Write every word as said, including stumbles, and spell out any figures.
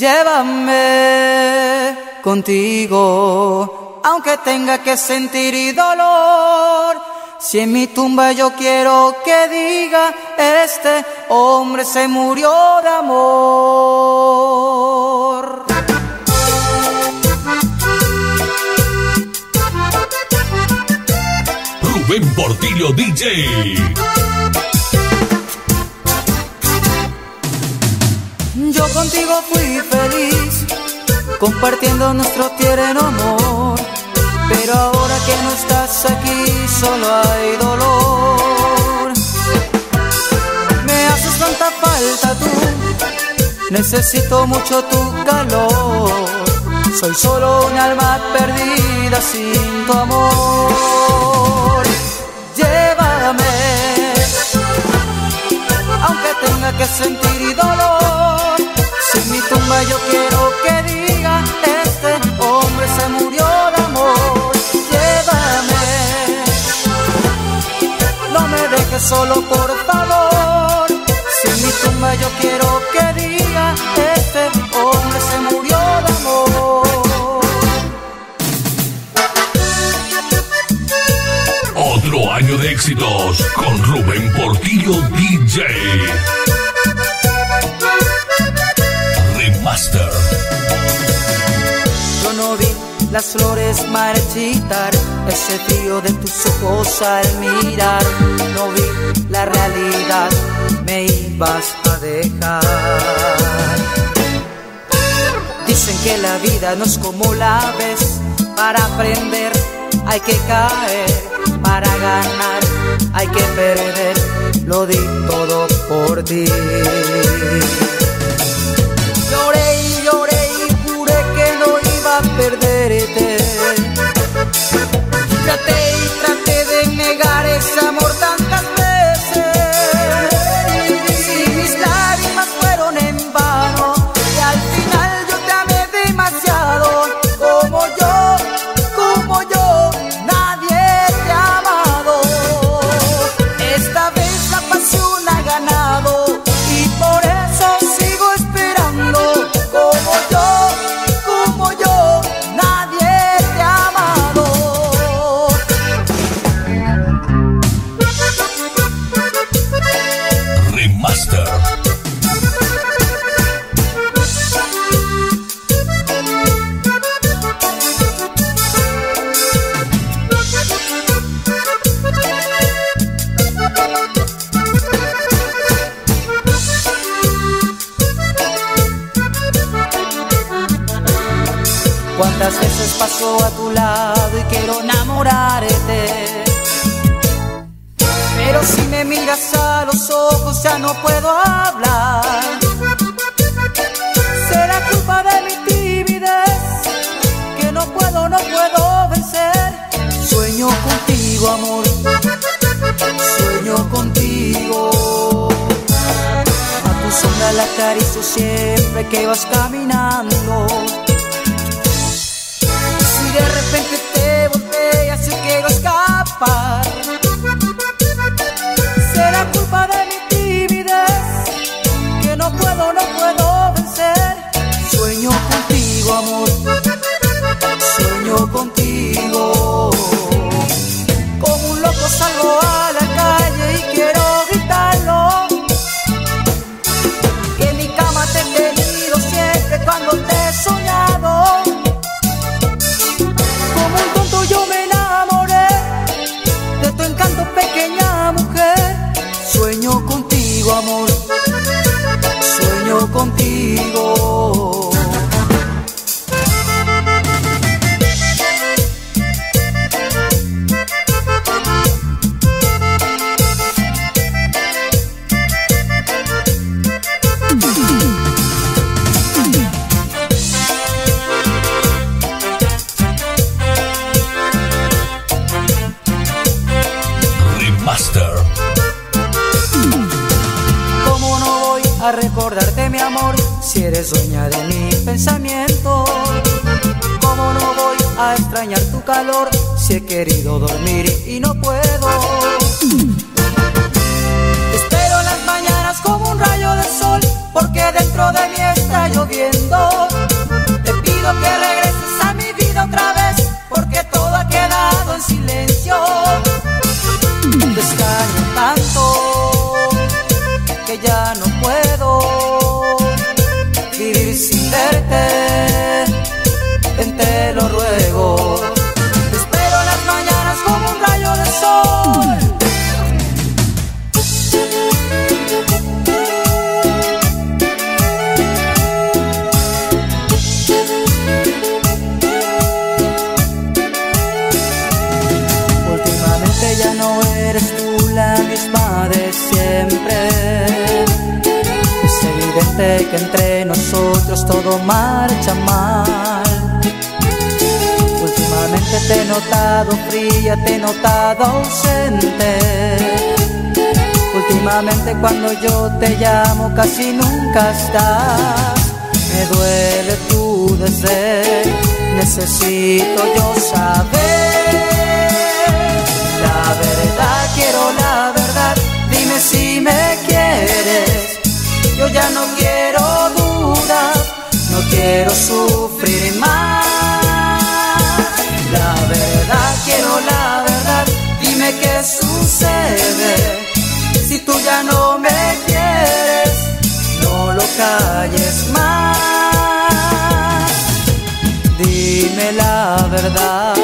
Llévame contigo, aunque tenga que sentir dolor. Si en mi tumba yo quiero que diga, este hombre se murió de amor. Rubén Portillo D J. Yo contigo fui feliz, compartiendo nuestro tierno amor. Pero ahora que no estás aquí, solo hay dolor. Me haces tanta falta tú, necesito mucho tu calor. Soy solo un alma perdida sin tu amor. Llévame, aunque tenga que sentir dolor. Si en mi tumba yo quiero que diga, este hombre se murió de amor. Llévame, no me dejes solo por favor. Si en mi tumba yo quiero que diga, este hombre se murió de amor. Otro año de éxitos con Rubén Portillo D J. Remaster. Yo no vi las flores marchitar, ese frío de tus ojos al mirar. No vi la realidad, me ibas a dejar. Dicen que la vida no es como la ves. Para aprender hay que caer, para ganar hay que perder. Lo di todo por ti. Lloré y lloré y juré que no iba a perderte. Traté y traté de negar ese amor tantas veces. Y mis lágrimas fueron en vano, y al final yo te amé demasiado. Como yo, como yo, nadie te ha amado. Esta vez la pasión ha ganado, y por eso sigo esperando. Como yo, como yo, nadie te ha amado. Remaster. Cuántas veces paso a tu lado y quiero enamorarte, pero si me miras a los ojos ya no puedo hablar. Será culpa de mi timidez, que no puedo, no puedo vencer. Sueño contigo, amor, sueño contigo. A tu sombra la acaricio siempre que vas caminando. De repente te volteas y quiero escapar. Será culpa de mi timidez, que no puedo, no puedo vencer. Sueño contigo, amor, sueño contigo. Como un loco salgo a la calle y quiero gritarlo, que en mi cama te he tenido siempre cuando te he soñado. Yo me enamoré de tu encanto, pequeña mujer. Sueño contigo, amor, sueño contigo. ¿Cómo no voy a recordarte, mi amor, si eres dueña de mi pensamiento? ¿Cómo no voy a extrañar tu calor, si he querido dormir y no puedo? Te espero en las mañanas como un rayo de sol, porque dentro de mí está yo lloviendo. Te pido que regreses a mi vida otra vez, porque todo ha quedado en silencio. Te extraño tanto que ya no puedo vivir sin verte, ven, te lo ruego. Te espero en las mañanas como un rayo de sol. Últimamente ya no eres tú la misma de siempre. Es evidente que entre nosotros todo marcha mal. Últimamente te he notado fría, te he notado ausente. Últimamente cuando yo te llamo casi nunca estás. Me duele tu desdén, necesito yo saber la verdad, quiero la verdad. Dime si me quieres, yo ya no quiero dudas, no quiero sufrir más. La verdad, quiero la verdad, dime qué sucede. Si tú ya no me quieres, no lo calles más. Dime la verdad.